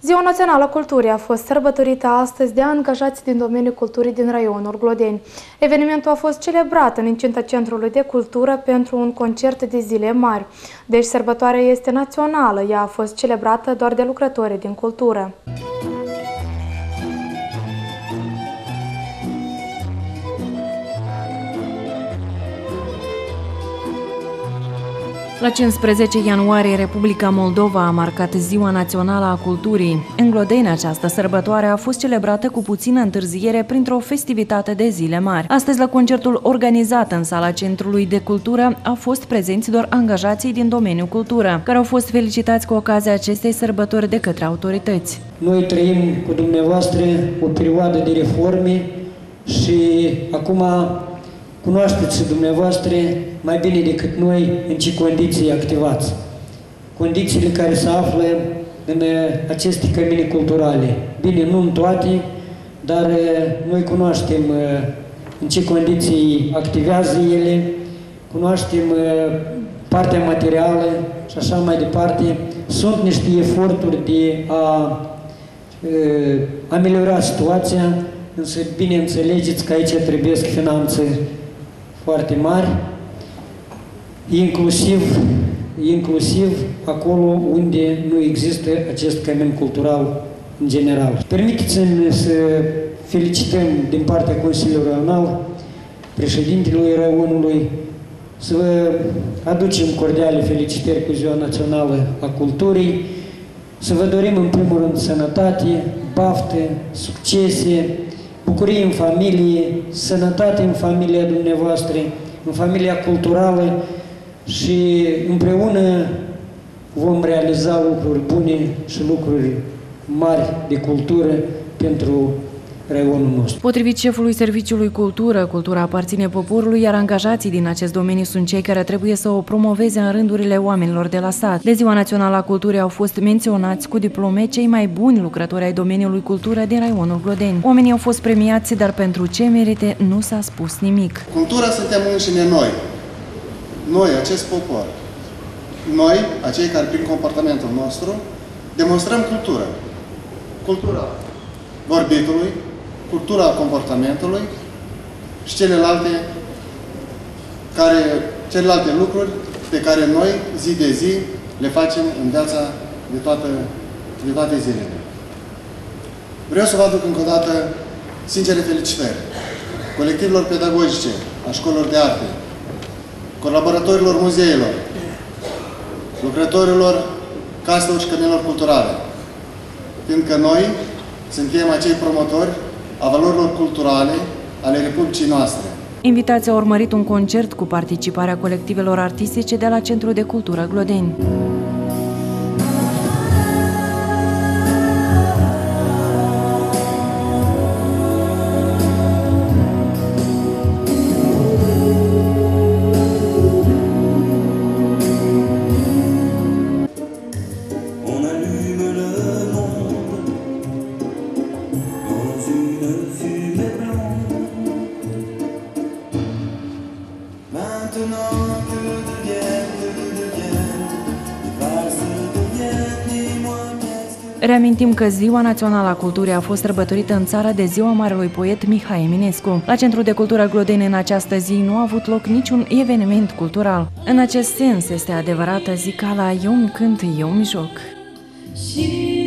Ziua Națională a Culturii a fost sărbătorită astăzi de angajați din domeniul culturii din raionul Glodeni. Evenimentul a fost celebrat în incinta Centrului de Cultură pentru un concert de zile mari. Deci sărbătoarea este națională, ea a fost celebrată doar de lucrătorii din cultură. La 15 ianuarie, Republica Moldova a marcat Ziua Națională a Culturii. În Glodeni, această sărbătoare a fost celebrată cu puțină întârziere printr-o festivitate de zile mari. Astăzi, la concertul organizat în sala Centrului de Cultură, au fost prezenți doar angajații din domeniul cultură, care au fost felicitați cu ocazia acestei sărbători de către autorități. Noi trăim cu dumneavoastră o perioadă de reforme și acum cunoașteți și dumneavoastră mai bine decât noi în ce condiții activați. Condițiile care se află în aceste cămine culturale. Bine, nu în toate, dar noi cunoaștem în ce condiții activează ele, cunoaștem partea materială și așa mai departe. Sunt niște eforturi de a ameliora situația, însă bine înțelegeți că aici trebuie finanțe foarte mari, inclusiv acolo unde nu există acest cămin cultural în general. Permiteți-mi să felicităm din partea Consiliului Raional, președintelui Raionului, să vă aducem cordiale felicitări cu Ziua Națională a Culturii, să vă dorim în primul rând sănătate, baftă, succese, bucurie în familie, sănătate în familia dumneavoastră, în familia culturală și împreună vom realiza lucruri bune și lucruri mari de cultură pentru raionul nostru. Potrivit șefului Serviciului Cultură, cultura aparține poporului, iar angajații din acest domeniu sunt cei care trebuie să o promoveze în rândurile oamenilor de la sat. De Ziua Națională a Culturii au fost menționați cu diplome cei mai buni lucrători ai domeniului cultură din raionul Glodeni. Oamenii au fost premiați, dar pentru ce merite nu s-a spus nimic. Cultura suntem înșine noi. Noi, acest popor. Noi, acei care prin comportamentul nostru demonstrăm cultură. Cultura vorbitului, cultura comportamentului și celelalte lucruri pe care noi, zi de zi, le facem în viața de toate zilele. Vreau să vă aduc încă o dată sincere felicitări colectivelor pedagogice a școlilor de arte, colaboratorilor muzeilor, lucrătorilor caselor și căminelor culturale, fiindcă noi suntem acei promotori a valorilor culturale ale Republicii noastre. Invitații au urmărit un concert cu participarea colectivelor artistice de la Centrul de Cultură Glodeni. Reamintim că Ziua Națională a Culturii a fost sărbătorită în țară de ziua marelui poet Mihai Eminescu. La Centrul de Cultură Glodeni în această zi nu a avut loc niciun eveniment cultural. În acest sens este adevărată zicala "Eu îmi cânt, eu îmi joc".